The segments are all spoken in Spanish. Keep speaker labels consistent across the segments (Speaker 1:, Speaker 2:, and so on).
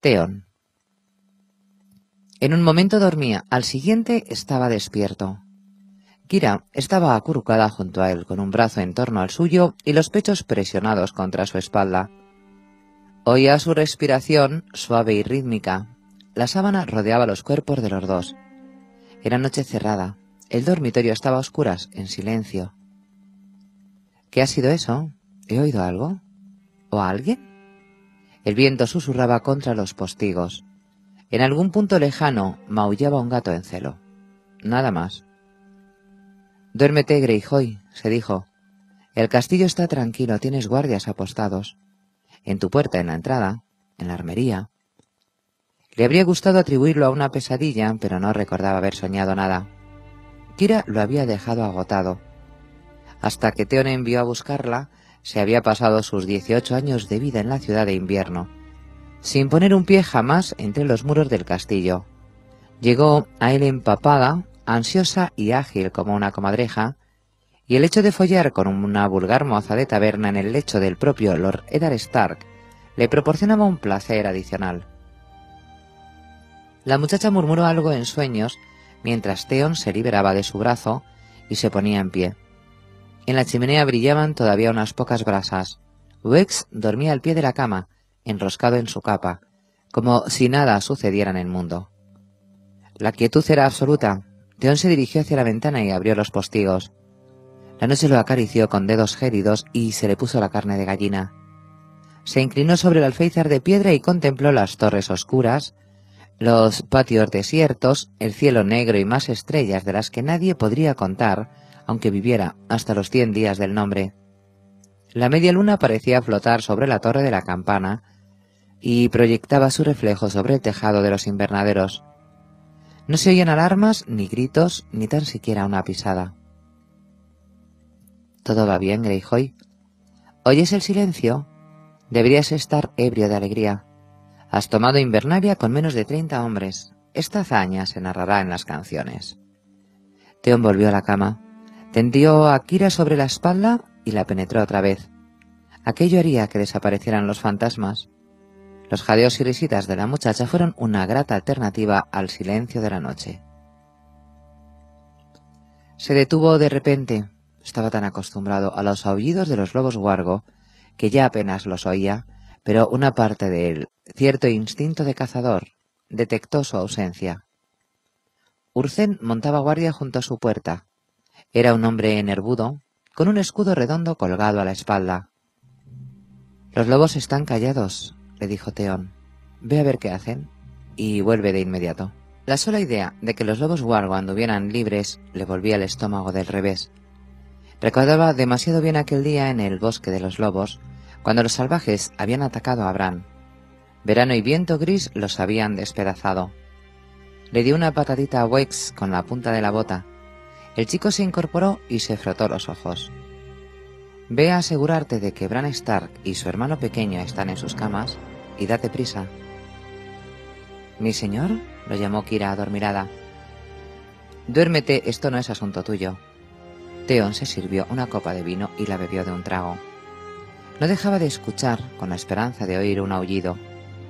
Speaker 1: Theon. En un momento dormía, al siguiente estaba despierto. Kira estaba acurrucada junto a él, con un brazo en torno al suyo y los pechos presionados contra su espalda. Oía su respiración suave y rítmica. La sábana rodeaba los cuerpos de los dos. Era noche cerrada. El dormitorio estaba a oscuras, en silencio. ¿Qué ha sido eso? ¿He oído algo? ¿O a alguien? El viento susurraba contra los postigos. En algún punto lejano maullaba un gato en celo. Nada más. «Duérmete, Greyjoy», se dijo. «El castillo está tranquilo, tienes guardias apostados. En tu puerta, en la entrada, en la armería». Le habría gustado atribuirlo a una pesadilla, pero no recordaba haber soñado nada. Kira lo había dejado agotado. Hasta que Theon envió a buscarla, se había pasado sus 18 años de vida en la ciudad de invierno, sin poner un pie jamás entre los muros del castillo. Llegó a él empapada, ansiosa y ágil como una comadreja, y el hecho de follar con una vulgar moza de taberna en el lecho del propio Lord Eddard Stark le proporcionaba un placer adicional. La muchacha murmuró algo en sueños mientras Theon se liberaba de su brazo y se ponía en pie. En la chimenea brillaban todavía unas pocas brasas. Wex dormía al pie de la cama, enroscado en su capa, como si nada sucediera en el mundo. La quietud era absoluta. Theon se dirigió hacia la ventana y abrió los postigos. La noche lo acarició con dedos gélidos y se le puso la carne de gallina. Se inclinó sobre el alféizar de piedra y contempló las torres oscuras, los patios desiertos, el cielo negro y más estrellas de las que nadie podría contar, aunque viviera hasta los 100 días del nombre. La media luna parecía flotar sobre la torre de la campana y proyectaba su reflejo sobre el tejado de los invernaderos. No se oían alarmas, ni gritos, ni tan siquiera una pisada. «¿Todo va bien, Greyjoy? ¿Oyes el silencio? Deberías estar ebrio de alegría. Has tomado Invernalia con menos de 30 hombres. Esta hazaña se narrará en las canciones». Theon volvió a la cama, tendió a Kira sobre la espalda y la penetró otra vez. Aquello haría que desaparecieran los fantasmas. Los jadeos y risitas de la muchacha fueron una grata alternativa al silencio de la noche. Se detuvo de repente. Estaba tan acostumbrado a los aullidos de los lobos huargo que ya apenas los oía, pero una parte de él, cierto instinto de cazador, detectó su ausencia. Urcen montaba guardia junto a su puerta. Era un hombre enervudo, con un escudo redondo colgado a la espalda. «Los lobos están callados», le dijo Theon. «Ve a ver qué hacen y vuelve de inmediato». La sola idea de que los lobos huargo anduvieran libres le volvía el estómago del revés. Recordaba demasiado bien aquel día en el bosque de los lobos, cuando los salvajes habían atacado a Bran. Verano y viento gris los habían despedazado. Le dio una patadita a Wex con la punta de la bota. El chico se incorporó y se frotó los ojos. «Ve a asegurarte de que Bran Stark y su hermano pequeño están en sus camas y date prisa». «¿Mi señor?», lo llamó Kira adormilada. «Duérmete, esto no es asunto tuyo». Theon se sirvió una copa de vino y la bebió de un trago. No dejaba de escuchar, con la esperanza de oír un aullido.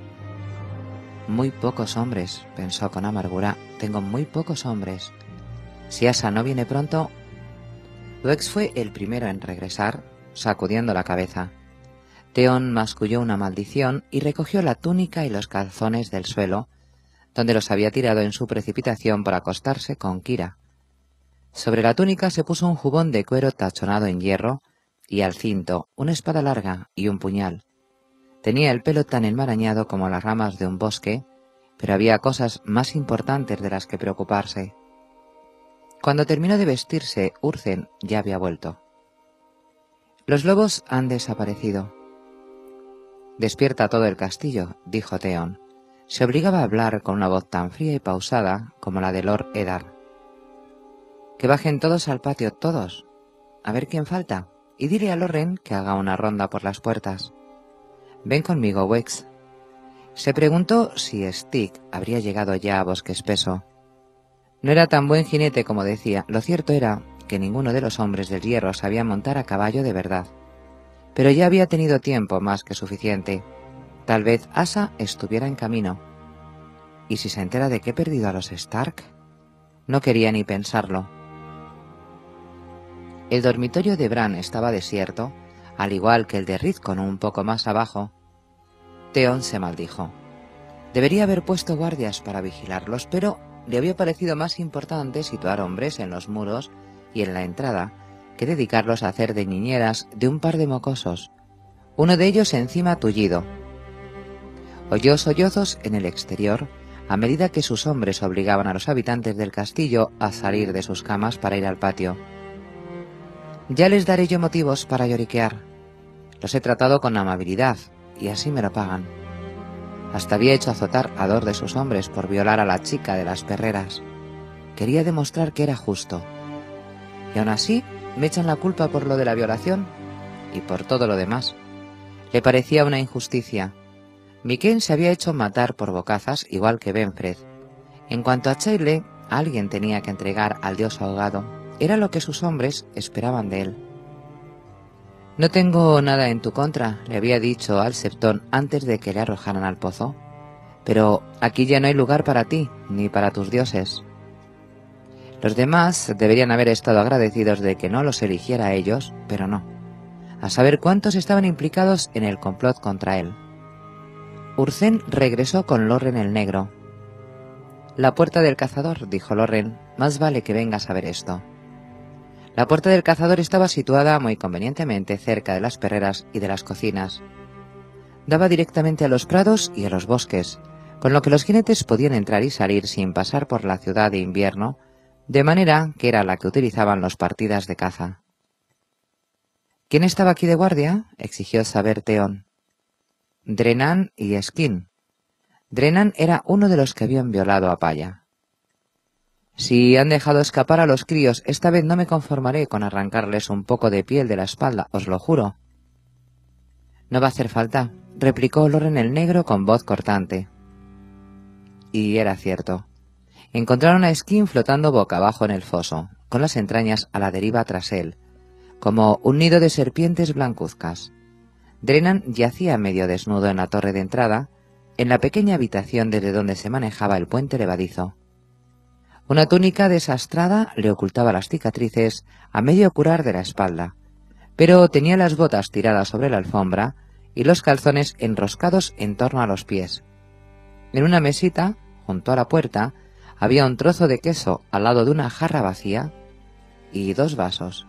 Speaker 1: «Muy pocos hombres», pensó con amargura, «tengo muy pocos hombres. Si Asa no viene pronto...». Wex fue el primero en regresar, sacudiendo la cabeza. Theon masculló una maldición y recogió la túnica y los calzones del suelo, donde los había tirado en su precipitación por acostarse con Kira. Sobre la túnica se puso un jubón de cuero tachonado en hierro y al cinto una espada larga y un puñal. Tenía el pelo tan enmarañado como las ramas de un bosque, pero había cosas más importantes de las que preocuparse. Cuando terminó de vestirse, Urcen ya había vuelto. «Los lobos han desaparecido». «Despierta todo el castillo», dijo Theon. Se obligaba a hablar con una voz tan fría y pausada como la de Lord Eddard. «Que bajen todos al patio, todos. A ver quién falta. Y dile a Lorren que haga una ronda por las puertas. Ven conmigo, Wex». Se preguntó si Styx habría llegado ya a Bosque Espeso. No era tan buen jinete como decía. Lo cierto era que ninguno de los hombres del hierro sabía montar a caballo de verdad. Pero ya había tenido tiempo más que suficiente. Tal vez Asa estuviera en camino. ¿Y si se entera de que he perdido a los Stark? No quería ni pensarlo. El dormitorio de Bran estaba desierto, al igual que el de Rickon un poco más abajo. Theon se maldijo. Debería haber puesto guardias para vigilarlos, pero le había parecido más importante situar hombres en los muros y en la entrada que dedicarlos a hacer de niñeras de un par de mocosos, uno de ellos encima tullido. Oyó sollozos en el exterior a medida que sus hombres obligaban a los habitantes del castillo a salir de sus camas para ir al patio. Ya les daré yo motivos para lloriquear. Los he tratado con amabilidad, y así me lo pagan. Hasta había hecho azotar a 2 de sus hombres por violar a la chica de las perreras. Quería demostrar que era justo. Y aún así me echan la culpa por lo de la violación y por todo lo demás. Le parecía una injusticia. Miquen se había hecho matar por bocazas igual que Benfred. En cuanto a Chayle, alguien tenía que entregar al dios ahogado. Era lo que sus hombres esperaban de él. No tengo nada en tu contra, le había dicho al Septón antes de que le arrojaran al pozo. Pero aquí ya no hay lugar para ti, ni para tus dioses. Los demás deberían haber estado agradecidos de que no los eligiera a ellos, pero no. A saber cuántos estaban implicados en el complot contra él. Urcén regresó con Lorren el Negro. La puerta del cazador, dijo Lorren, más vale que vengas a ver esto. La puerta del cazador estaba situada muy convenientemente cerca de las perreras y de las cocinas. Daba directamente a los prados y a los bosques, con lo que los jinetes podían entrar y salir sin pasar por la ciudad de invierno, de manera que era la que utilizaban los partidas de caza. ¿Quién estaba aquí de guardia?, exigió saber Theon. Drenan y Skin. Drenan era uno de los que habían violado a Paya. Si han dejado escapar a los críos, esta vez no me conformaré con arrancarles un poco de piel de la espalda, os lo juro. No va a hacer falta, replicó Lorren el Negro con voz cortante. Y era cierto. Encontraron a Skin flotando boca abajo en el foso, con las entrañas a la deriva tras él, como un nido de serpientes blancuzcas. Drenan yacía medio desnudo en la torre de entrada, en la pequeña habitación desde donde se manejaba el puente levadizo. Una túnica desastrada le ocultaba las cicatrices a medio curar de la espalda, pero tenía las botas tiradas sobre la alfombra y los calzones enroscados en torno a los pies. En una mesita, junto a la puerta, había un trozo de queso al lado de una jarra vacía y 2 vasos.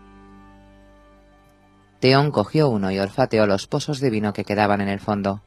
Speaker 1: Theon cogió uno y olfateó los pozos de vino que quedaban en el fondo.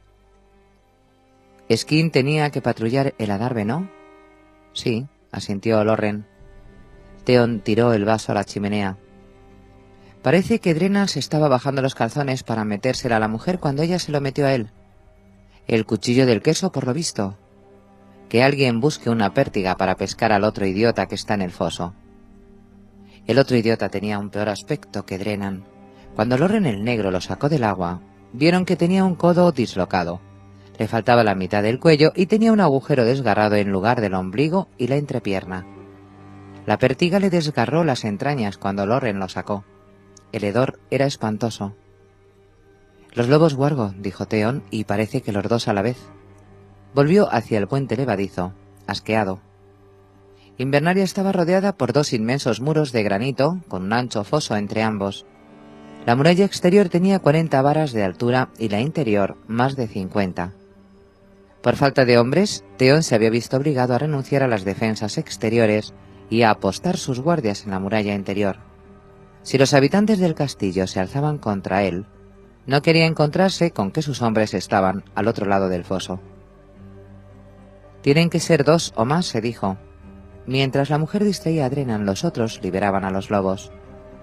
Speaker 1: Skin tenía que patrullar el adarve, ¿no? Sí, asintió Lorren. Theon tiró el vaso a la chimenea. Parece que Drenan se estaba bajando los calzones para metérsela a la mujer cuando ella se lo metió a él. El cuchillo del queso, por lo visto. Que alguien busque una pértiga para pescar al otro idiota que está en el foso. El otro idiota tenía un peor aspecto que Drenan. Cuando Lorren el Negro lo sacó del agua, vieron que tenía un codo dislocado. Le faltaba la mitad del cuello y tenía un agujero desgarrado en lugar del ombligo y la entrepierna. La pértiga le desgarró las entrañas cuando Lorren lo sacó. El hedor era espantoso. Los lobos Wargo, dijo Theon, y parece que los 2 a la vez. Volvió hacia el puente levadizo, asqueado. Invernaria estaba rodeada por 2 inmensos muros de granito, con un ancho foso entre ambos. La muralla exterior tenía 40 varas de altura y la interior más de 50. Por falta de hombres, Theon se había visto obligado a renunciar a las defensas exteriores y a apostar sus guardias en la muralla interior. Si los habitantes del castillo se alzaban contra él, no quería encontrarse con que sus hombres estaban al otro lado del foso. Tienen que ser 2 o más, se dijo. Mientras la mujer distraía a Drenan, los otros liberaban a los lobos.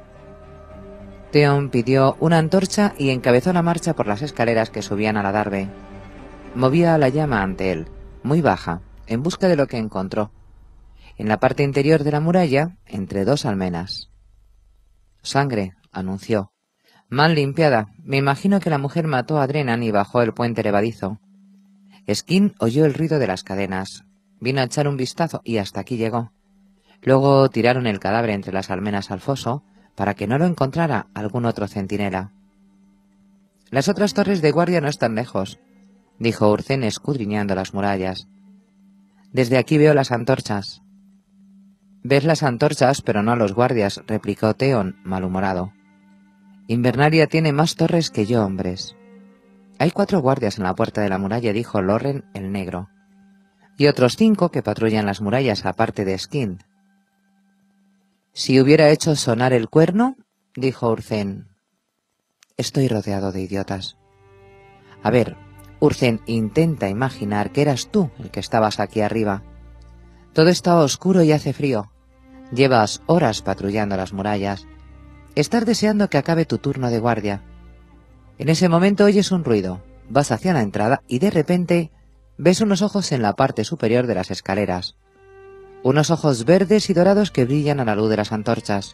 Speaker 1: Theon pidió una antorcha y encabezó la marcha por las escaleras que subían al adarve. Movía la llama ante él, muy baja, en busca de lo que encontró. En la parte interior de la muralla, entre 2 almenas. Sangre, anunció. Mal limpiada. Me imagino que la mujer mató a Drenan y bajó el puente levadizo. Skin oyó el ruido de las cadenas. Vino a echar un vistazo y hasta aquí llegó. Luego tiraron el cadáver entre las almenas al foso para que no lo encontrara algún otro centinela. Las otras torres de guardia no están lejos. dijo Urzen escudriñando las murallas. Desde aquí veo las antorchas. Ves las antorchas, pero no a los guardias, replicó Theon, malhumorado. Invernalia tiene más torres que yo, hombres. Hay 4 guardias en la puerta de la muralla, dijo Lorren el Negro, y otros 5 que patrullan las murallas aparte de Skin. Si hubiera hecho sonar el cuerno, dijo Urzen. Estoy rodeado de idiotas. A ver, Urzen, intenta imaginar que eras tú el que estabas aquí arriba. Todo está oscuro y hace frío. Llevas horas patrullando las murallas. Estás deseando que acabe tu turno de guardia. En ese momento oyes un ruido, vas hacia la entrada y de repente ves unos ojos en la parte superior de las escaleras. Unos ojos verdes y dorados que brillan a la luz de las antorchas.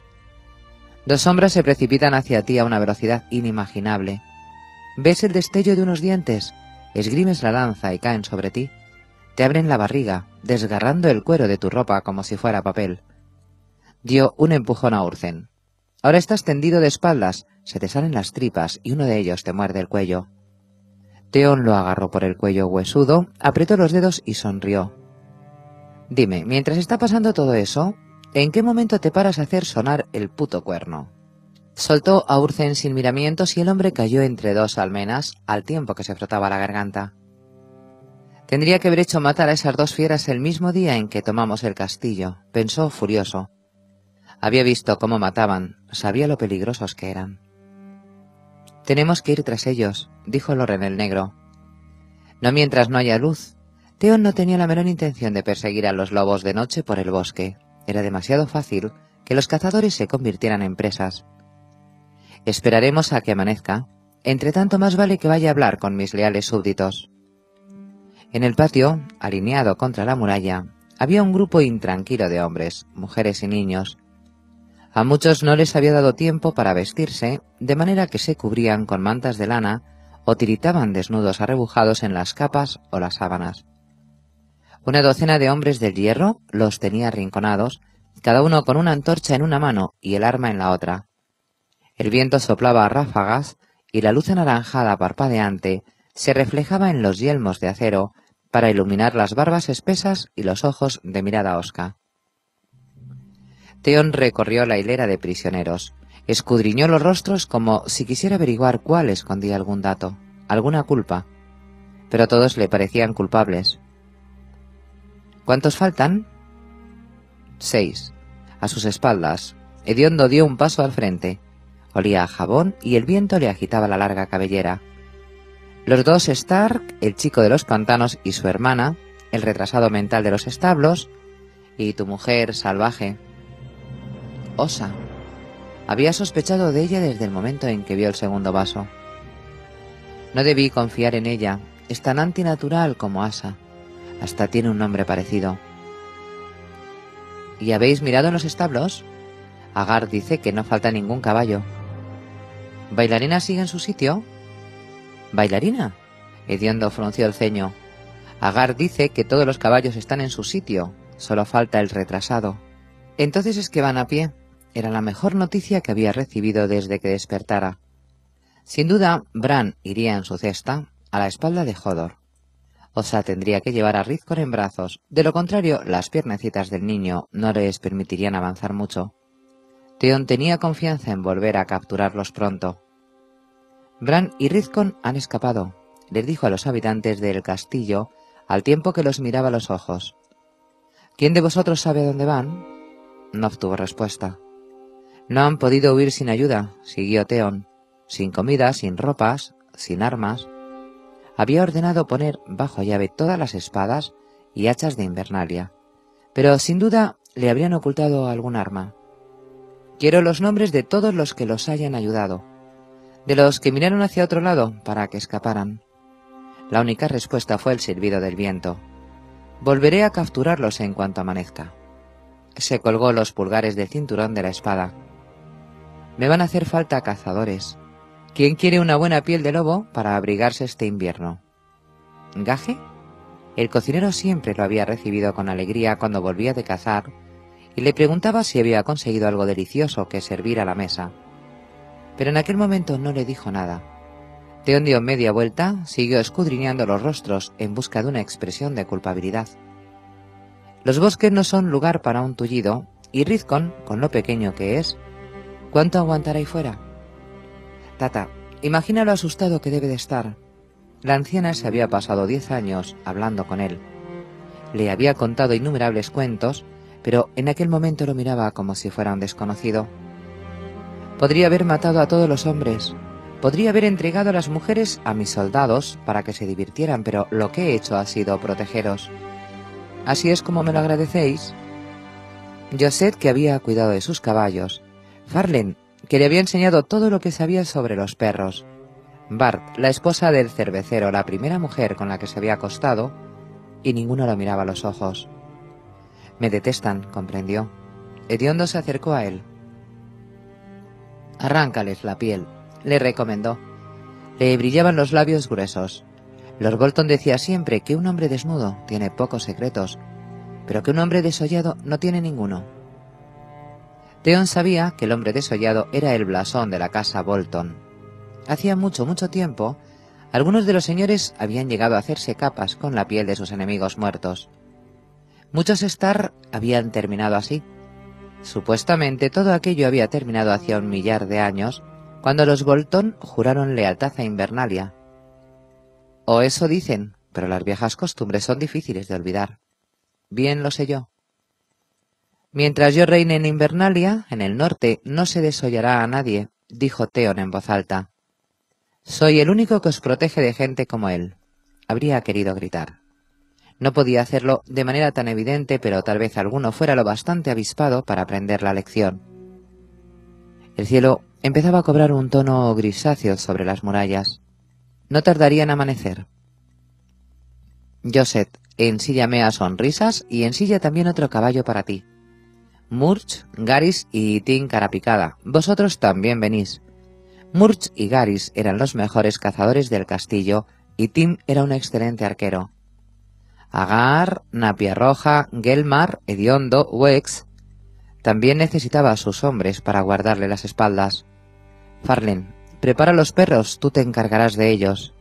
Speaker 1: 2 sombras se precipitan hacia ti a una velocidad inimaginable. Ves el destello de unos dientes, esgrimes la lanza y caen sobre ti. Te abren la barriga, desgarrando el cuero de tu ropa como si fuera papel. Dio un empujón a Urzen. Ahora estás tendido de espaldas, se te salen las tripas y uno de ellos te muerde el cuello. Theon lo agarró por el cuello huesudo, apretó los dedos y sonrió. Dime, mientras está pasando todo eso, ¿en qué momento te paras a hacer sonar el puto cuerno? Soltó a Urzen sin miramientos y el hombre cayó entre 2 almenas al tiempo que se frotaba la garganta. Tendría que haber hecho matar a esas 2 fieras el mismo día en que tomamos el castillo, pensó furioso. Había visto cómo mataban, sabía lo peligrosos que eran. Tenemos que ir tras ellos, dijo Lorren el Negro. No mientras no haya luz. Theon no tenía la menor intención de perseguir a los lobos de noche por el bosque. Era demasiado fácil que los cazadores se convirtieran en presas. Esperaremos a que amanezca. Entretanto, más vale que vaya a hablar con mis leales súbditos. En el patio, alineado contra la muralla, había un grupo intranquilo de hombres, mujeres y niños. A muchos no les había dado tiempo para vestirse, de manera que se cubrían con mantas de lana o tiritaban desnudos arrebujados en las capas o las sábanas. Una docena de hombres del hierro los tenía arrinconados, cada uno con una antorcha en una mano y el arma en la otra. El viento soplaba a ráfagas y la luz anaranjada parpadeante se reflejaba en los yelmos de acero para iluminar las barbas espesas y los ojos de mirada hosca. Theon recorrió la hilera de prisioneros, escudriñó los rostros como si quisiera averiguar cuál escondía algún dato, alguna culpa, pero todos le parecían culpables. ¿Cuántos faltan? 6. A sus espaldas, Hediondo dio un paso al frente. Olía a jabón y el viento le agitaba la larga cabellera. Los 2 Stark, el chico de los pantanos y su hermana, el retrasado mental de los establos, y tu mujer salvaje. Osa. Había sospechado de ella desde el momento en que vio el segundo vaso. No debí confiar en ella, es tan antinatural como Asa. Hasta tiene un nombre parecido. ¿Y habéis mirado en los establos? Agar dice que no falta ningún caballo. ¿Bailarina sigue en su sitio? ¿Bailarina? Hediondo frunció el ceño. Agar dice que todos los caballos están en su sitio, solo falta el retrasado. Entonces es que van a pie. Era la mejor noticia que había recibido desde que despertara. Sin duda, Bran iría en su cesta, a la espalda de Hodor. Osa tendría que llevar a Rizkor en brazos, de lo contrario, las piernecitas del niño no les permitirían avanzar mucho. Theon tenía confianza en volver a capturarlos pronto. Bran y Rizkor han escapado, les dijo a los habitantes del castillo, al tiempo que los miraba a los ojos. ¿Quién de vosotros sabe a dónde van? No obtuvo respuesta. No han podido huir sin ayuda, siguió Theon, sin comida, sin ropas, sin armas. Había ordenado poner bajo llave todas las espadas y hachas de Invernalia, pero sin duda le habrían ocultado algún arma. Quiero los nombres de todos los que los hayan ayudado, de los que miraron hacia otro lado para que escaparan. La única respuesta fue el silbido del viento. Volveré a capturarlos en cuanto amanezca. Se colgó los pulgares del cinturón de la espada. Me van a hacer falta cazadores. ¿Quién quiere una buena piel de lobo para abrigarse este invierno? ¿Gaje? El cocinero siempre lo había recibido con alegría cuando volvía de cazar y le preguntaba si había conseguido algo delicioso que servir a la mesa. Pero en aquel momento no le dijo nada. Theon dio media vuelta, siguió escudriñando los rostros en busca de una expresión de culpabilidad. Los bosques no son lugar para un tullido, y Rizcon, con lo pequeño que es, ¿cuánto aguantará ahí fuera? Tata, imagina lo asustado que debe de estar. La anciana se había pasado 10 años hablando con él. Le había contado innumerables cuentos, pero en aquel momento lo miraba como si fuera un desconocido. Podría haber matado a todos los hombres. Podría haber entregado a las mujeres a mis soldados para que se divirtieran, pero lo que he hecho ha sido protegeros. ¿Así es como me lo agradecéis? Josette, que había cuidado de sus caballos. Farlen, que le había enseñado todo lo que sabía sobre los perros. Bart, la esposa del cervecero, la primera mujer con la que se había acostado, y ninguno lo miraba a los ojos. Me detestan, comprendió. Hediondo se acercó a él. Arráncales la piel, le recomendó. Le brillaban los labios gruesos. Lord Bolton decía siempre que un hombre desnudo tiene pocos secretos, pero que un hombre desollado no tiene ninguno. Theon sabía que el hombre desollado era el blasón de la casa Bolton. Hacía mucho tiempo, algunos de los señores habían llegado a hacerse capas con la piel de sus enemigos muertos. Muchos Starr habían terminado así. Supuestamente todo aquello había terminado hacía 1 millar de años, cuando los Bolton juraron lealtad a Invernalia. O eso dicen, pero las viejas costumbres son difíciles de olvidar. Bien lo sé yo. Mientras yo reine en Invernalia, en el norte, no se desollará a nadie, dijo Theon en voz alta. Soy el único que os protege de gente como él. Habría querido gritar. No podía hacerlo de manera tan evidente, pero tal vez alguno fuera lo bastante avispado para aprender la lección. El cielo empezaba a cobrar un tono grisáceo sobre las murallas. No tardaría en amanecer. Josette, ensíllame a Sonrisas y ensilla también otro caballo para ti. Murch, Garis y Tim Carapicada, vosotros también venís. Murch y Garis eran los mejores cazadores del castillo y Tim era un excelente arquero. Agar, Napia Roja, Gelmar, Hediondo, Wex también necesitaba a sus hombres para guardarle las espaldas. Farlen, prepara los perros, tú te encargarás de ellos.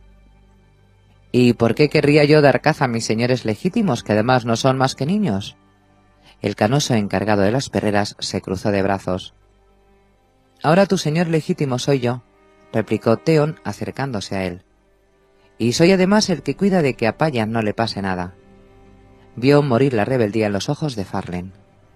Speaker 1: ¿Y por qué querría yo dar caza a mis señores legítimos, que además no son más que niños? El canoso encargado de las perreras se cruzó de brazos. Ahora tu señor legítimo soy yo, replicó Theon acercándose a él. Y soy además el que cuida de que a Payan no le pase nada. Vio morir la rebeldía en los ojos de Farlen.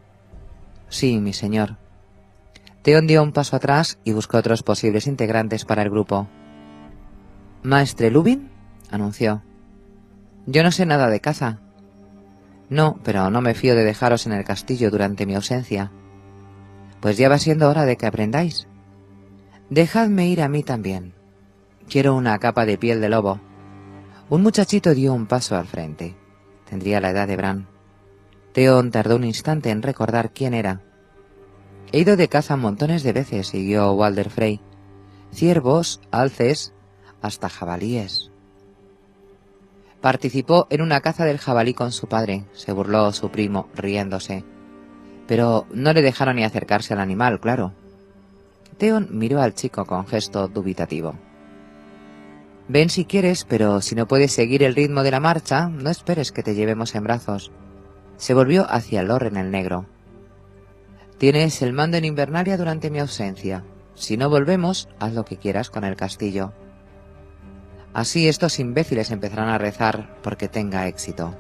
Speaker 1: Sí, mi señor. Theon dio un paso atrás y buscó otros posibles integrantes para el grupo. ¿Maestre Lubin? Anunció. Yo no sé nada de caza. No, pero no me fío de dejaros en el castillo durante mi ausencia. Pues ya va siendo hora de que aprendáis. Dejadme ir a mí también. Quiero una capa de piel de lobo. Un muchachito dio un paso al frente. Tendría la edad de Bran. Theon tardó un instante en recordar quién era. He ido de caza montones de veces, siguió Walder Frey. Ciervos, alces, hasta jabalíes. Participó en una caza del jabalí con su padre, se burló su primo, riéndose. Pero no le dejaron ni acercarse al animal, claro. Theon miró al chico con gesto dubitativo. Ven si quieres, pero si no puedes seguir el ritmo de la marcha, no esperes que te llevemos en brazos. Se volvió hacia Lorren el Negro. Tienes el mando en Invernalia durante mi ausencia. Si no volvemos, haz lo que quieras con el castillo. Así estos imbéciles empezarán a rezar porque tenga éxito.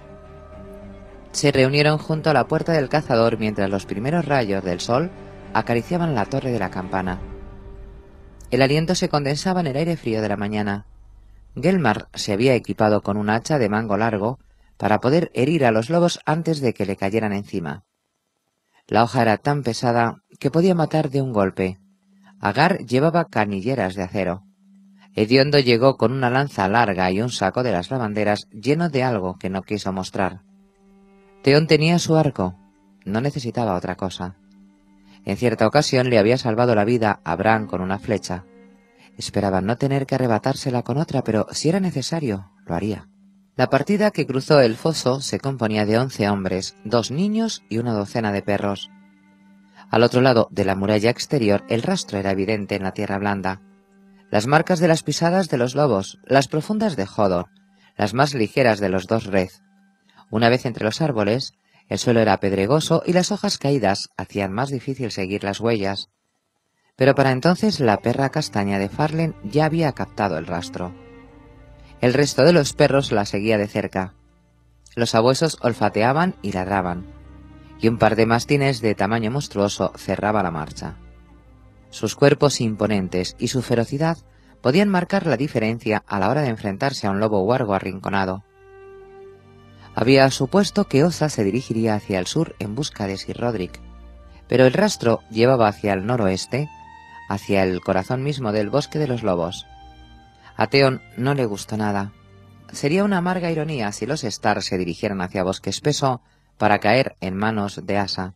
Speaker 1: Se reunieron junto a la puerta del cazador mientras los primeros rayos del sol acariciaban la torre de la campana. El aliento se condensaba en el aire frío de la mañana. Gelmar se había equipado con un hacha de mango largo para poder herir a los lobos antes de que le cayeran encima. La hoja era tan pesada que podía matar de un golpe. Agar llevaba canilleras de acero. Hediondo llegó con una lanza larga y un saco de las lavanderas lleno de algo que no quiso mostrar. Theon tenía su arco. No necesitaba otra cosa. En cierta ocasión le había salvado la vida a Bran con una flecha. Esperaba no tener que arrebatársela con otra, pero si era necesario, lo haría. La partida que cruzó el foso se componía de 11 hombres, 2 niños y una docena de perros. Al otro lado de la muralla exterior el rastro era evidente en la tierra blanda. las marcas de las pisadas de los lobos, las profundas de Hodor, las más ligeras de los dos Red. Una vez entre los árboles, el suelo era pedregoso y las hojas caídas hacían más difícil seguir las huellas. Pero para entonces la perra castaña de Farlen ya había captado el rastro. El resto de los perros la seguía de cerca. Los sabuesos olfateaban y ladraban, y un par de mastines de tamaño monstruoso cerraba la marcha. Sus cuerpos imponentes y su ferocidad podían marcar la diferencia a la hora de enfrentarse a un lobo huargo arrinconado. Había supuesto que Oza se dirigiría hacia el sur en busca de Sir Roderick, pero el rastro llevaba hacia el noroeste, hacia el corazón mismo del bosque de los lobos. A Theon no le gustó nada. Sería una amarga ironía si los Stark se dirigieran hacia Bosque Espeso para caer en manos de Asa.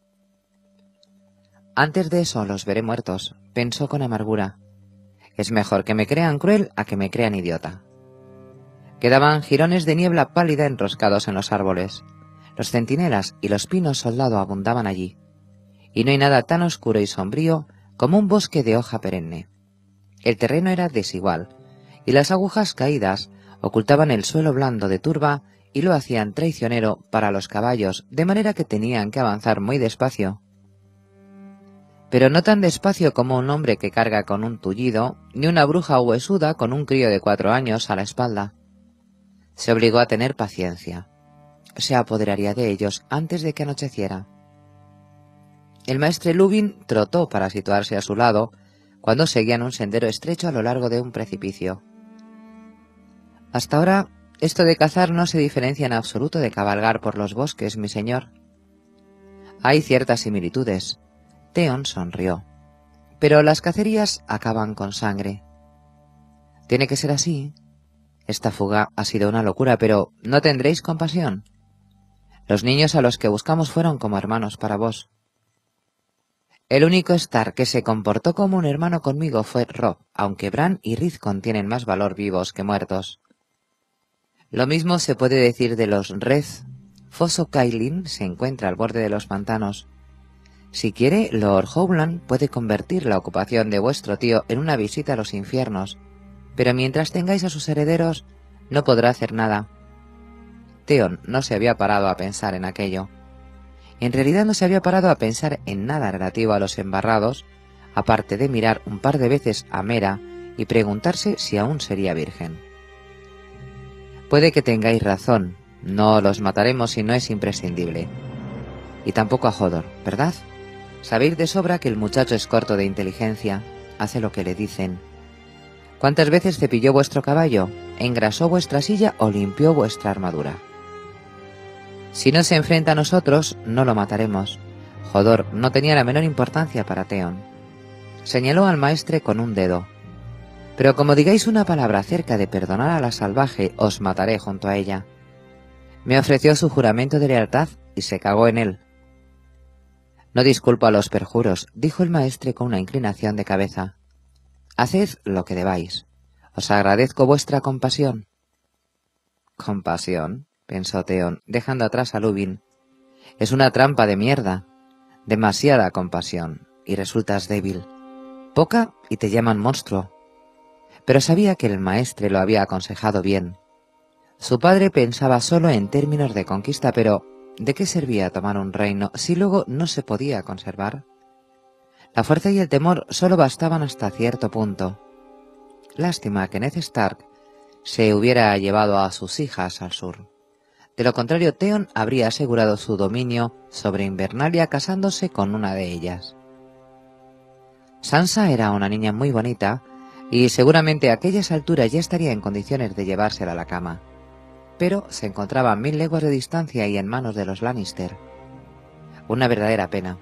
Speaker 1: Antes de eso los veré muertos, pensó con amargura. Es mejor que me crean cruel a que me crean idiota. Quedaban jirones de niebla pálida enroscados en los árboles. Los centinelas y los pinos soldado abundaban allí, y no hay nada tan oscuro y sombrío como un bosque de hoja perenne. El terreno era desigual, y las agujas caídas ocultaban el suelo blando de turba y lo hacían traicionero para los caballos, de manera que tenían que avanzar muy despacio. Pero no tan despacio como un hombre que carga con un tullido, ni una bruja huesuda con un crío de 4 años a la espalda. Se obligó a tener paciencia. Se apoderaría de ellos antes de que anocheciera. El maestre Lubin trotó para situarse a su lado, cuando seguían un sendero estrecho a lo largo de un precipicio. Hasta ahora, esto de cazar no se diferencia en absoluto de cabalgar por los bosques, mi señor. Hay ciertas similitudes. Theon sonrió. Pero las cacerías acaban con sangre. Tiene que ser así. Esta fuga ha sido una locura, pero ¿no tendréis compasión? Los niños a los que buscamos fueron como hermanos para vos. El único Stark que se comportó como un hermano conmigo fue Robb, aunque Bran y Rickon tienen más valor vivos que muertos. Lo mismo se puede decir de los Red. Foso Cailin se encuentra al borde de los pantanos. Si quiere, Lord Howland puede convertir la ocupación de vuestro tío en una visita a los infiernos, pero mientras tengáis a sus herederos, no podrá hacer nada. Theon no se había parado a pensar en aquello. En realidad no se había parado a pensar en nada relativo a los embarrados, aparte de mirar un par de veces a Mera y preguntarse si aún sería virgen. Puede que tengáis razón, no los mataremos si no es imprescindible. Y tampoco a Hodor, ¿verdad? Sabéis de sobra que el muchacho es corto de inteligencia, hace lo que le dicen. ¿Cuántas veces cepilló vuestro caballo, engrasó vuestra silla o limpió vuestra armadura? Si no se enfrenta a nosotros, no lo mataremos. Hodor no tenía la menor importancia para Theon. Señaló al maestre con un dedo. Pero como digáis una palabra acerca de perdonar a la salvaje, os mataré junto a ella. Me ofreció su juramento de lealtad y se cagó en él. No disculpo a los perjuros, dijo el maestre con una inclinación de cabeza. Haced lo que debáis. Os agradezco vuestra compasión. ¿Compasión?, pensó Theon, dejando atrás a Lubin. Es una trampa de mierda. Demasiada compasión, y resultas débil. Poca y te llaman monstruo. Pero sabía que el maestre lo había aconsejado bien. Su padre pensaba solo en términos de conquista, pero ¿de qué servía tomar un reino si luego no se podía conservar? La fuerza y el temor solo bastaban hasta cierto punto. Lástima que Ned Stark se hubiera llevado a sus hijas al sur. De lo contrario, Theon habría asegurado su dominio sobre Invernalia casándose con una de ellas. Sansa era una niña muy bonita, y seguramente a aquellas alturas ya estaría en condiciones de llevársela a la cama. Pero se encontraba a 1000 leguas de distancia y en manos de los Lannister. Una verdadera pena.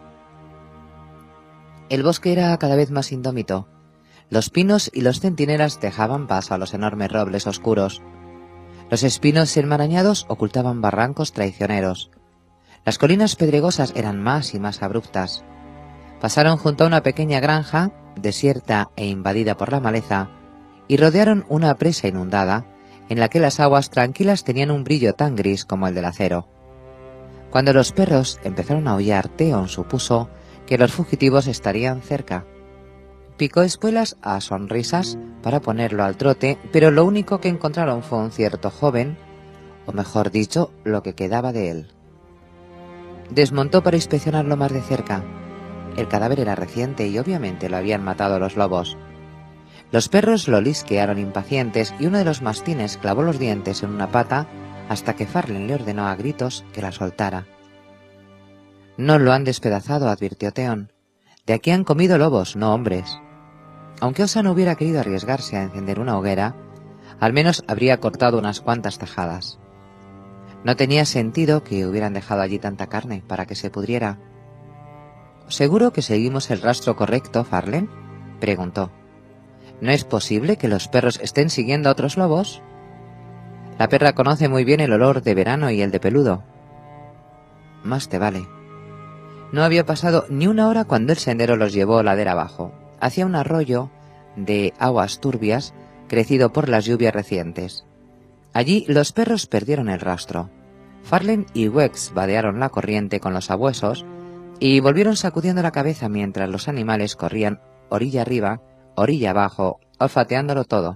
Speaker 1: El bosque era cada vez más indómito. Los pinos y los centinelas dejaban paso a los enormes robles oscuros. Los espinos enmarañados ocultaban barrancos traicioneros. Las colinas pedregosas eran más y más abruptas. Pasaron junto a una pequeña granja, desierta e invadida por la maleza, y rodearon una presa inundada, en la que las aguas tranquilas tenían un brillo tan gris como el del acero. Cuando los perros empezaron a aullar, Theon supuso que los fugitivos estarían cerca. picó espuelas a Sonrisas para ponerlo al trote, pero lo único que encontraron fue un cierto joven, o mejor dicho, lo que quedaba de él. Desmontó para inspeccionarlo más de cerca. El cadáver era reciente y obviamente lo habían matado los lobos. Los perros lo lisquearon impacientes y uno de los mastines clavó los dientes en una pata hasta que Farlen le ordenó a gritos que la soltara. «No lo han despedazado», advirtió Theon. «De aquí han comido lobos, no hombres». Aunque Osa no hubiera querido arriesgarse a encender una hoguera, al menos habría cortado unas cuantas tajadas. No tenía sentido que hubieran dejado allí tanta carne para que se pudriera. «¿Seguro que seguimos el rastro correcto, Farlen?», preguntó. «¿No es posible que los perros estén siguiendo a otros lobos?» «La perra conoce muy bien el olor de Verano y el de Peludo». «Más te vale». No había pasado ni una hora cuando el sendero los llevó ladera abajo, hacia un arroyo de aguas turbias crecido por las lluvias recientes. Allí los perros perdieron el rastro. Farlen y Wex vadearon la corriente con los sabuesos y volvieron sacudiendo la cabeza mientras los animales corrían orilla arriba, orilla abajo, olfateándolo todo.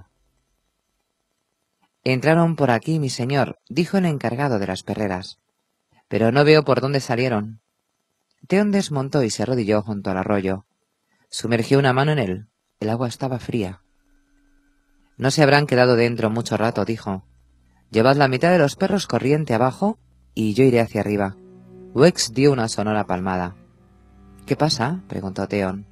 Speaker 1: «Entraron por aquí, mi señor», dijo el encargado de las perreras, «pero no veo por dónde salieron». Theon desmontó y se arrodilló junto al arroyo. Sumergió una mano en él. El agua estaba fría. «No se habrán quedado dentro mucho rato», dijo. «Llevad la mitad de los perros corriente abajo y yo iré hacia arriba». Wex dio una sonora palmada. «¿Qué pasa?», preguntó Theon.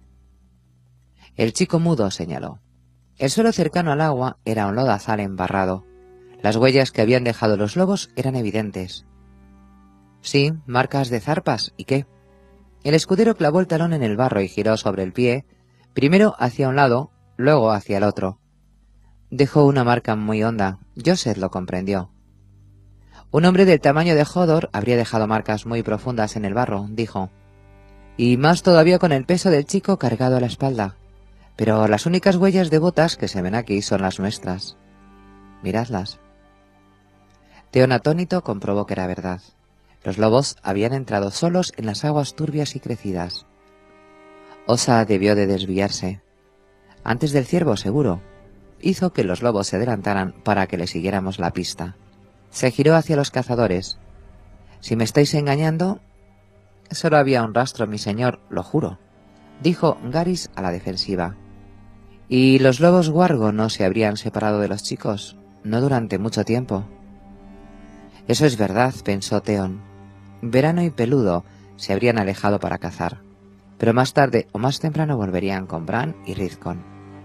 Speaker 1: El chico mudo señaló. El suelo cercano al agua era un lodazal embarrado. Las huellas que habían dejado los lobos eran evidentes. «Sí, marcas de zarpas. ¿Y qué?». El escudero clavó el talón en el barro y giró sobre el pie, primero hacia un lado, luego hacia el otro. Dejó una marca muy honda. Joseph lo comprendió. «Un hombre del tamaño de Hodor habría dejado marcas muy profundas en el barro», dijo. «Y más todavía con el peso del chico cargado a la espalda. Pero las únicas huellas de botas que se ven aquí son las nuestras. Miradlas». Theon atónito comprobó que era verdad. Los lobos habían entrado solos en las aguas turbias y crecidas. Osa debió de desviarse. Antes del ciervo, seguro. Hizo que los lobos se adelantaran para que le siguiéramos la pista. Se giró hacia los cazadores. «Si me estáis engañando...». «Solo había un rastro, mi señor, lo juro», dijo Garys a la defensiva. «Y los lobos Wargo no se habrían separado de los chicos, no durante mucho tiempo». «Eso es verdad», pensó Theon. Verano y Peludo se habrían alejado para cazar, pero más tarde o más temprano volverían con Bran y Rickon.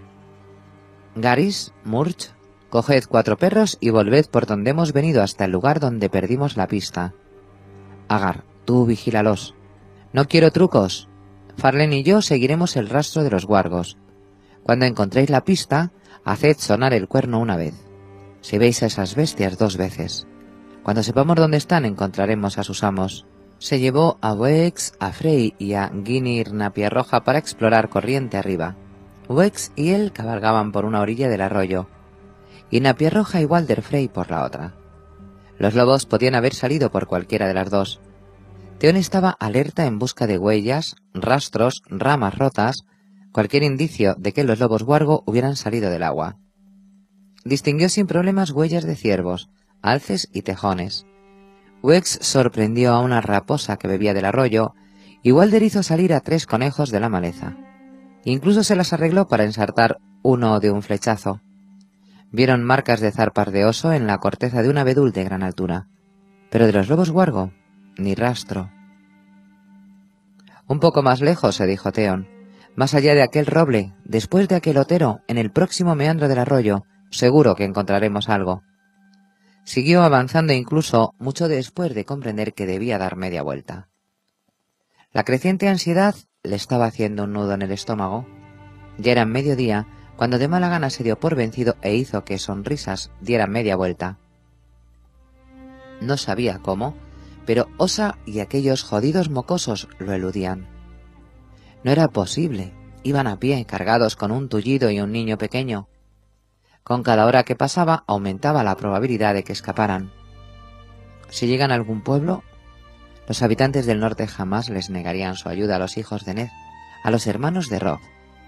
Speaker 1: «Garys, Murch, coged 4 perros y volved por donde hemos venido hasta el lugar donde perdimos la pista. Agar, tú vigílalos. No quiero trucos. Farlen y yo seguiremos el rastro de los Wargos. Cuando encontréis la pista, haced sonar el cuerno una vez. Si veis a esas bestias 2 veces. Cuando sepamos dónde están, encontraremos a sus amos». Se llevó a Wex, a Frey y a Ginir Napiarroja para explorar corriente arriba. Wex y él cabalgaban por una orilla del arroyo, y Napiarroja y Walder Frey por la otra. Los lobos podían haber salido por cualquiera de las dos. Theon estaba alerta en busca de huellas, rastros, ramas rotas, cualquier indicio de que los lobos Wargo hubieran salido del agua. Distinguió sin problemas huellas de ciervos, alces y tejones. Wex sorprendió a una raposa que bebía del arroyo, y Walder hizo salir a 3 conejos de la maleza. Incluso se las arregló para ensartar uno de un flechazo. Vieron marcas de zarpas de oso en la corteza de un abedul de gran altura, pero de los lobos Wargo, ni rastro. «Un poco más lejos», se dijo Theon, «más allá de aquel roble, después de aquel otero, en el próximo meandro del arroyo, seguro que encontraremos algo». Siguió avanzando incluso mucho después de comprender que debía dar media vuelta. La creciente ansiedad le estaba haciendo un nudo en el estómago. Ya era mediodía cuando de mala gana se dio por vencido e hizo que Sonrisas diera media vuelta. No sabía cómo, pero Osa y aquellos jodidos mocosos lo eludían. No era posible. Iban a pie, cargados con un tullido y un niño pequeño. Con cada hora que pasaba aumentaba la probabilidad de que escaparan. Si llegan a algún pueblo, los habitantes del norte jamás les negarían su ayuda a los hijos de Ned, a los hermanos de Robb.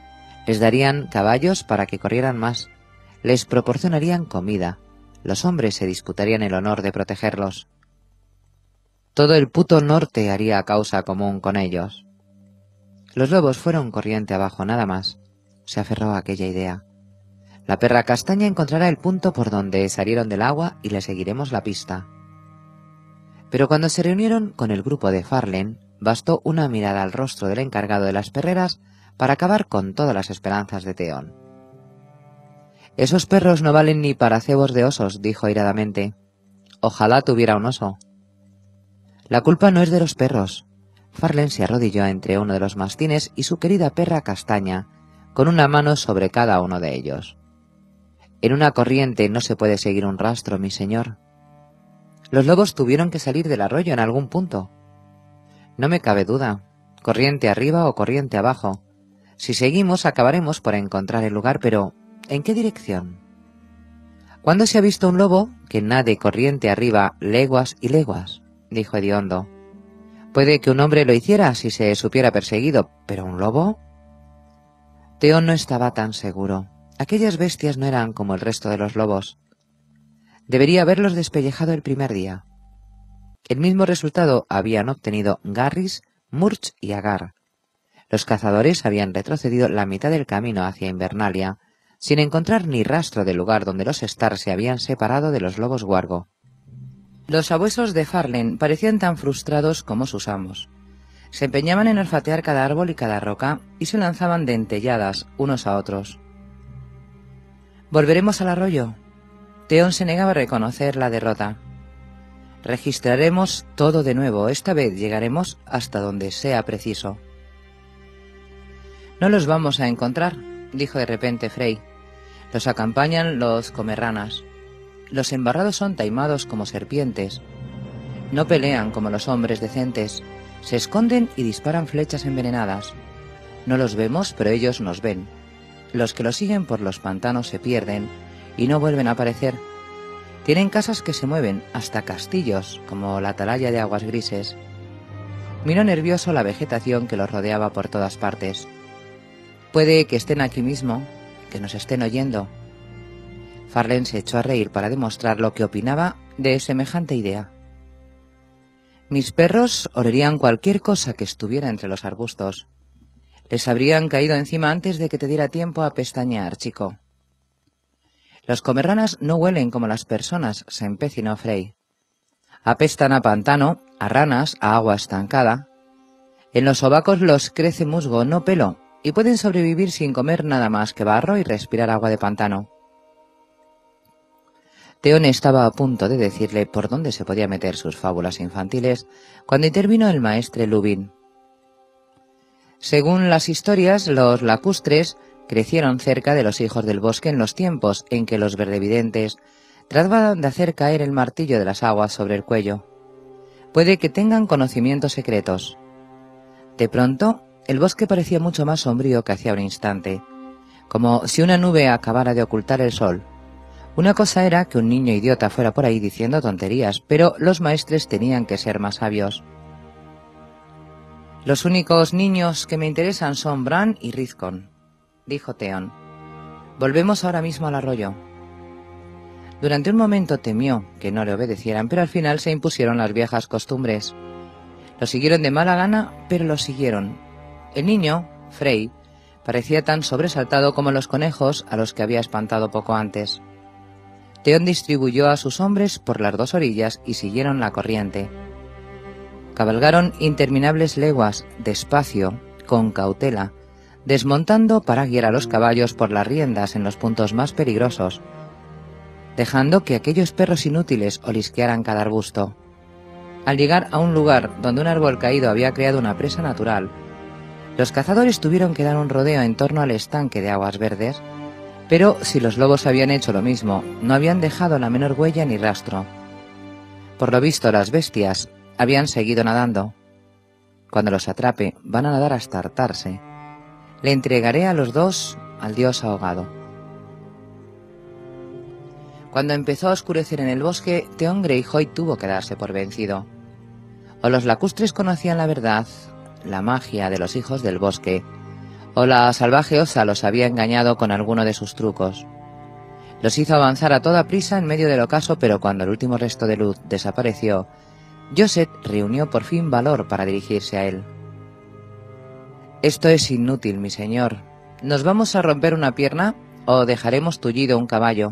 Speaker 1: Les darían caballos para que corrieran más, les proporcionarían comida, los hombres se disputarían el honor de protegerlos. Todo el puto norte haría causa común con ellos. Los lobos fueron corriente abajo nada más. Se aferró a aquella idea. La perra castaña encontrará el punto por donde salieron del agua y le seguiremos la pista. Pero cuando se reunieron con el grupo de Farlen, bastó una mirada al rostro del encargado de las perreras para acabar con todas las esperanzas de Theon. «Esos perros no valen ni para cebos de osos», dijo airadamente. «Ojalá tuviera un oso». «La culpa no es de los perros». Farlen se arrodilló entre uno de los mastines y su querida perra castaña, con una mano sobre cada uno de ellos. «En una corriente no se puede seguir un rastro, mi señor. Los lobos tuvieron que salir del arroyo en algún punto. No me cabe duda, corriente arriba o corriente abajo. Si seguimos acabaremos por encontrar el lugar, pero ¿en qué dirección? ¿Cuándo se ha visto un lobo que nade corriente arriba leguas y leguas?», dijo hediondo. «Puede que un hombre lo hiciera si se supiera perseguido, pero ¿un lobo?». Theon no estaba tan seguro. Aquellas bestias no eran como el resto de los lobos. Debería haberlos despellejado el primer día. El mismo resultado habían obtenido Garris, Murch y Agar. Los cazadores habían retrocedido la mitad del camino hacia Invernalia, sin encontrar ni rastro del lugar donde los Stark se habían separado de los lobos Wargo. Los sabuesos de Farlen parecían tan frustrados como sus amos. Se empeñaban en olfatear cada árbol y cada roca y se lanzaban dentelladas unos a otros. «¿Volveremos al arroyo?». Theon se negaba a reconocer la derrota. «Registraremos todo de nuevo. Esta vez llegaremos hasta donde sea preciso». «No los vamos a encontrar», dijo de repente Frey. «Los acompañan los comerranas. Los embarrados son taimados como serpientes. No pelean como los hombres decentes. Se esconden y disparan flechas envenenadas. No los vemos, pero ellos nos ven. Los que los siguen por los pantanos se pierden y no vuelven a aparecer. Tienen casas que se mueven, hasta castillos, como la atalaya de aguas grises». Miró nervioso la vegetación que los rodeaba por todas partes. «Puede que estén aquí mismo, que nos estén oyendo». Farlen se echó a reír para demostrar lo que opinaba de semejante idea. «Mis perros olerían cualquier cosa que estuviera entre los arbustos. Les habrían caído encima antes de que te diera tiempo a pestañear, chico». «Los comerranas no huelen como las personas», se empecinó Frey. «Apestan a pantano, a ranas, a agua estancada. En los sobacos los crece musgo, no pelo, y pueden sobrevivir sin comer nada más que barro y respirar agua de pantano». Theon estaba a punto de decirle por dónde se podía meter sus fábulas infantiles cuando intervino el maestre Lubin. «Según las historias, los lacustres crecieron cerca de los hijos del bosque en los tiempos en que los verdevidentes trataban de hacer caer el martillo de las aguas sobre el cuello. Puede que tengan conocimientos secretos». De pronto, el bosque parecía mucho más sombrío que hacía un instante, como si una nube acabara de ocultar el sol. Una cosa era que un niño idiota fuera por ahí diciendo tonterías, pero los maestres tenían que ser más sabios. «Los únicos niños que me interesan son Bran y Rizcon», dijo Theon. «Volvemos ahora mismo al arroyo». Durante un momento temió que no le obedecieran, pero al final se impusieron las viejas costumbres. Lo siguieron de mala gana, pero lo siguieron. El niño, Frey, parecía tan sobresaltado como los conejos a los que había espantado poco antes. Theon distribuyó a sus hombres por las dos orillas y siguieron la corriente. Cabalgaron interminables leguas, despacio, con cautela, desmontando para guiar a los caballos por las riendas en los puntos más peligrosos, dejando que aquellos perros inútiles olisquearan cada arbusto. Al llegar a un lugar donde un árbol caído había creado una presa natural, los cazadores tuvieron que dar un rodeo en torno al estanque de aguas verdes, pero si los lobos habían hecho lo mismo, no habían dejado la menor huella ni rastro. Por lo visto, las bestias habían seguido nadando. Cuando los atrape, van a nadar hasta hartarse. Le entregaré a los dos al dios ahogado. Cuando empezó a oscurecer en el bosque, Theon Greyjoy tuvo que darse por vencido. O los lacustres conocían la verdad, la magia de los hijos del bosque, o la salvaje osa los había engañado con alguno de sus trucos. Los hizo avanzar a toda prisa en medio del ocaso, pero cuando el último resto de luz desapareció, Joseph reunió por fin valor para dirigirse a él. «Esto es inútil, mi señor. ¿Nos vamos a romper una pierna o dejaremos tullido un caballo?»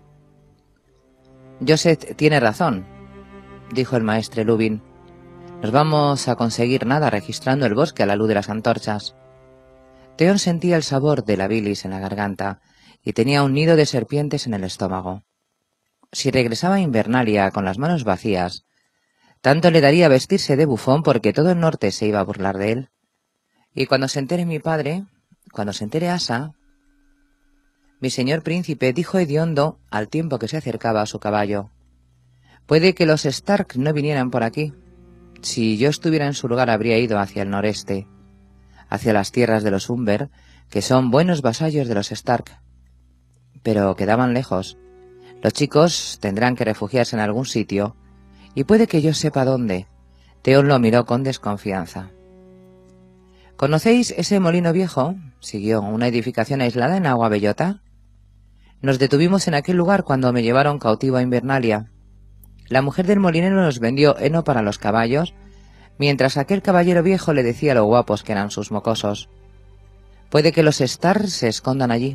Speaker 1: «Joseph tiene razón», dijo el maestre Lubin. «No vamos a conseguir nada registrando el bosque a la luz de las antorchas». Theon sentía el sabor de la bilis en la garganta y tenía un nido de serpientes en el estómago. Si regresaba a Invernalia con las manos vacías, tanto le daría vestirse de bufón porque todo el norte se iba a burlar de él. Y cuando se entere mi padre, cuando se entere Asa... «Mi señor príncipe», dijo hediondo al tiempo que se acercaba a su caballo, «puede que los Stark no vinieran por aquí. Si yo estuviera en su lugar habría ido hacia el noreste, hacia las tierras de los Umber, que son buenos vasallos de los Stark. Pero quedaban lejos. Los chicos tendrán que refugiarse en algún sitio, y puede que yo sepa dónde». Theon lo miró con desconfianza. «¿Conocéis ese molino viejo?», siguió, «una edificación aislada en Agua Bellota. Nos detuvimos en aquel lugar cuando me llevaron cautivo a Invernalia. La mujer del molinero nos vendió heno para los caballos, mientras aquel caballero viejo le decía lo guapos que eran sus mocosos. Puede que los Stark se escondan allí».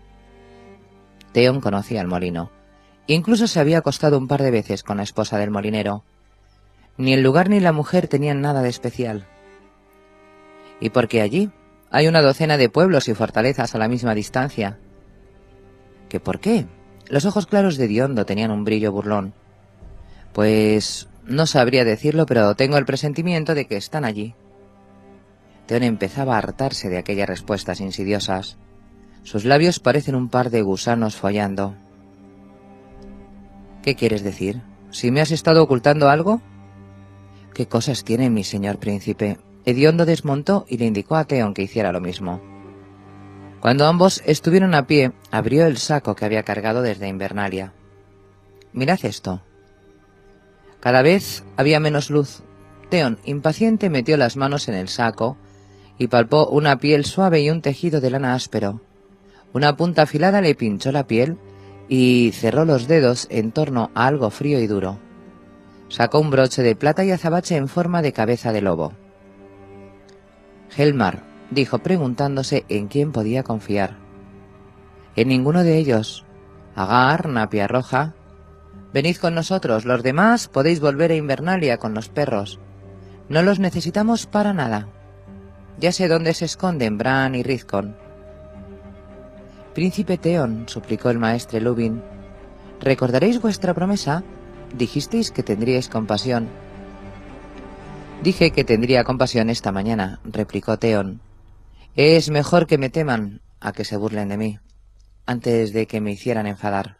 Speaker 1: Theon conocía el molino. Incluso se había acostado un par de veces con la esposa del molinero. Ni el lugar ni la mujer tenían nada de especial. «¿Y por qué allí? Hay una docena de pueblos y fortalezas a la misma distancia». «¿Qué por qué?». Los ojos claros de Diondo tenían un brillo burlón. «Pues no sabría decirlo, pero tengo el presentimiento de que están allí». Theon empezaba a hartarse de aquellas respuestas insidiosas. Sus labios parecen un par de gusanos follando. «¿Qué quieres decir? ¿Si me has estado ocultando algo?». «¿Qué cosas tiene mi señor príncipe?». Hediondo desmontó y le indicó a Theon que hiciera lo mismo. Cuando ambos estuvieron a pie, abrió el saco que había cargado desde Invernalia. «Mirad esto». Cada vez había menos luz. Theon, impaciente, metió las manos en el saco y palpó una piel suave y un tejido de lana áspero. Una punta afilada le pinchó la piel y cerró los dedos en torno a algo frío y duro. Sacó un broche de plata y azabache en forma de cabeza de lobo. «Helmar», dijo, preguntándose en quién podía confiar. «En ninguno de ellos. Agar, Napia Roja. Venid con nosotros, los demás podéis volver a Invernalia con los perros. No los necesitamos para nada. Ya sé dónde se esconden Bran y Rizcon». «Príncipe Theon», suplicó el maestre Lubin, «¿recordaréis vuestra promesa? Dijisteis que tendríais compasión». «Dije que tendría compasión esta mañana», replicó Theon. «Es mejor que me teman a que se burlen de mí, antes de que me hicieran enfadar».